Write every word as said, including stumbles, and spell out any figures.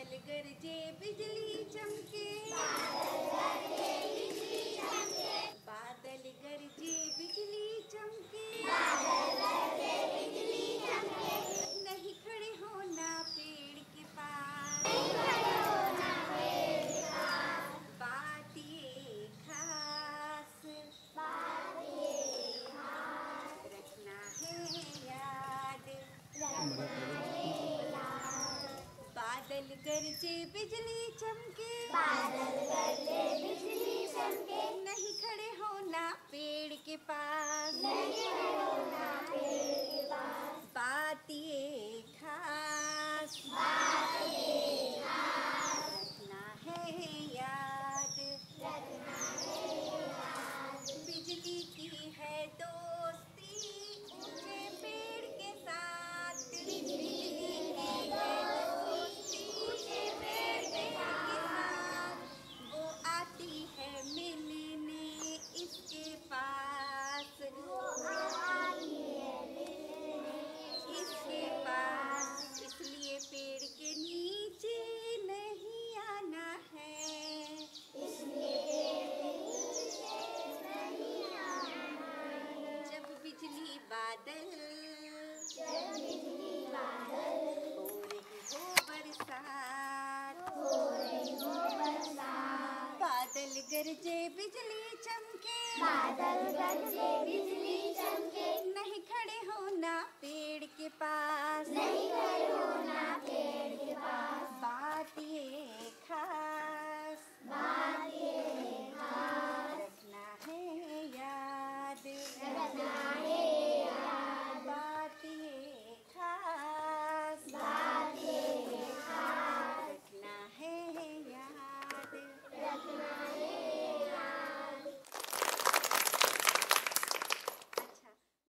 बादल गरजे बिजली चमके, बादल गरजे बिजली चमके, नहीं खड़े होना पेड़ के पास, बात ये खास, रखना है याद, बादल गरजे बिजली चमके, बादल गरजे बिजली चमके, नहीं खड़े होना पेड़ के पास, नहीं खड़े होना पेड़ के पास, बात ये खास, बात ये खास, रखना है याद, रखना है याद। बिजली की है दोस्ती ऊंचे पेड़ के साथ, बिजली की है दोस्ती ऊंचे पेड़ के साथ, वो आती है मिलने इसके पास, वो आती है मिलने इसके पास, इसलिए पेड़ के नीचे नहीं आना है, इसलिए पेड़ के नीचे नहीं आना है। जब बिजली बादल जब बिजली बादल हो रही हो बरसात, हो रही हो बरसात, बादल गरजे बिजली चमके, बादल गरजे